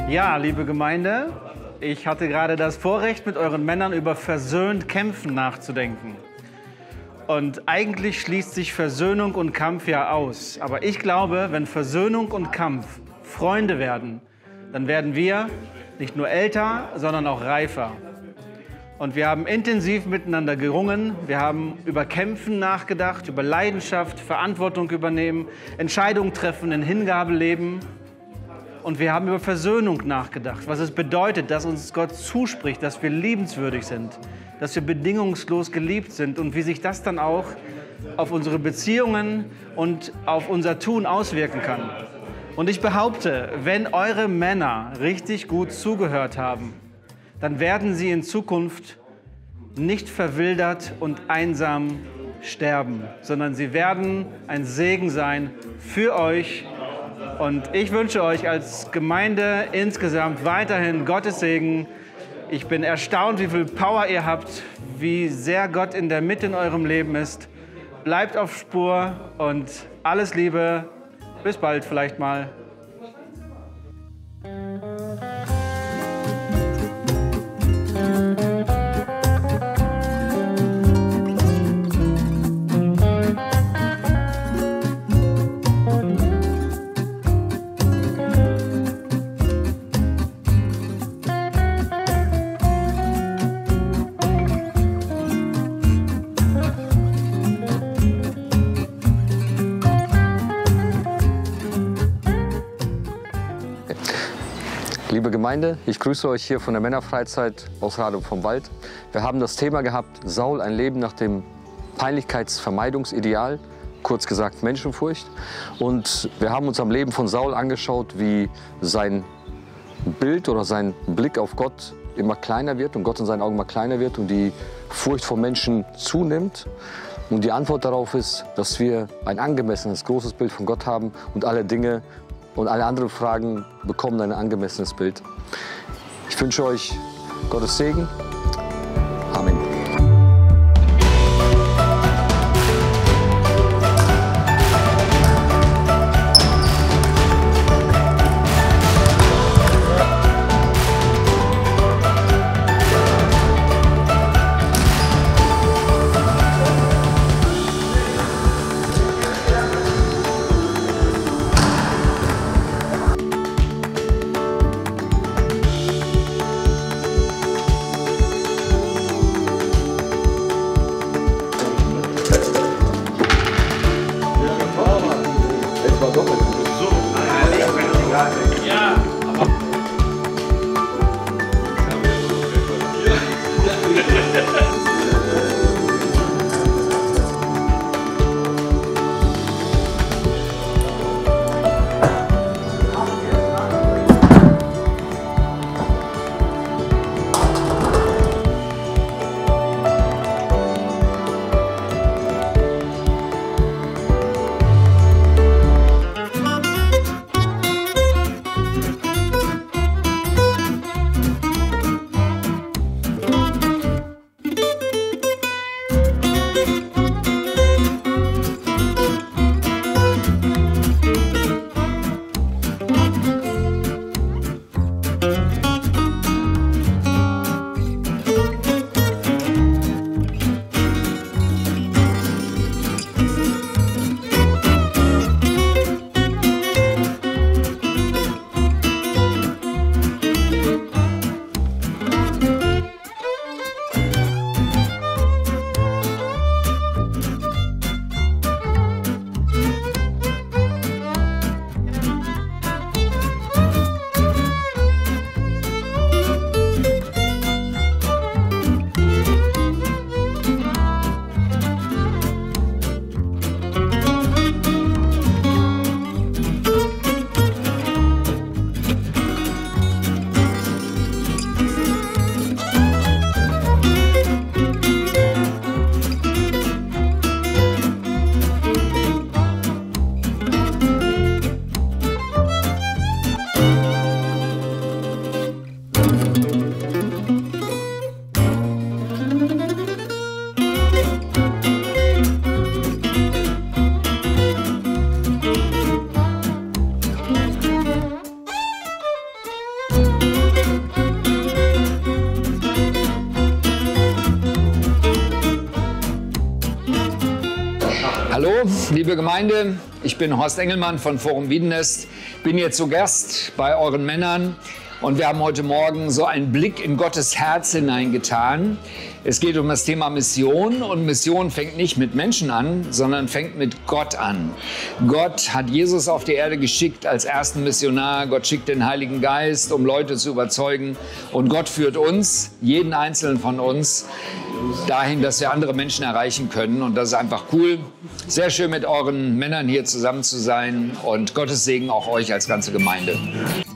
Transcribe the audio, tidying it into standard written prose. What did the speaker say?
Ja, liebe Gemeinde, ich hatte gerade das Vorrecht, mit euren Männern über versöhnt kämpfen nachzudenken. Und eigentlich schließt sich Versöhnung und Kampf ja aus. Aber ich glaube, wenn Versöhnung und Kampf Freunde werden, dann werden wir nicht nur älter, sondern auch reifer. Und wir haben intensiv miteinander gerungen. Wir haben über Kämpfen nachgedacht, über Leidenschaft, Verantwortung übernehmen, Entscheidungen treffen, in Hingabe leben. Und wir haben über Versöhnung nachgedacht, was es bedeutet, dass uns Gott zuspricht, dass wir liebenswürdig sind, dass wir bedingungslos geliebt sind und wie sich das dann auch auf unsere Beziehungen und auf unser Tun auswirken kann. Und ich behaupte, wenn eure Männer richtig gut zugehört haben, dann werden sie in Zukunft nicht verwildert und einsam sterben, sondern sie werden ein Segen sein für euch. Und ich wünsche euch als Gemeinde insgesamt weiterhin Gottes Segen. Ich bin erstaunt, wie viel Power ihr habt, wie sehr Gott in der Mitte in eurem Leben ist. Bleibt auf Spur und alles Liebe. Bis bald vielleicht mal. Liebe Gemeinde, ich grüße euch hier von der Männerfreizeit aus Radom vom Wald. Wir haben das Thema gehabt, Saul, ein Leben nach dem Peinlichkeitsvermeidungsideal, kurz gesagt Menschenfurcht. Und wir haben uns am Leben von Saul angeschaut, wie sein Bild oder sein Blick auf Gott immer kleiner wird und Gott in seinen Augen immer kleiner wird und die Furcht vor Menschen zunimmt. Und die Antwort darauf ist, dass wir ein angemessenes, großes Bild von Gott haben und alle Dinge und alle anderen Fragen bekommen ein angemessenes Bild. Ich wünsche euch Gottes Segen. Amen. Liebe Gemeinde, ich bin Horst Engelmann von Forum Wiedenest, bin hier zu Gast bei euren Männern und wir haben heute Morgen so einen Blick in Gottes Herz hineingetan. Es geht um das Thema Mission und Mission fängt nicht mit Menschen an, sondern fängt mit Gott an. Gott hat Jesus auf die Erde geschickt als ersten Missionar. Gott schickt den Heiligen Geist, um Leute zu überzeugen. Und Gott führt uns, jeden Einzelnen von uns, dahin, dass wir andere Menschen erreichen können. Und das ist einfach cool. Sehr schön, mit euren Männern hier zusammen zu sein. Und Gottes Segen auch euch als ganze Gemeinde.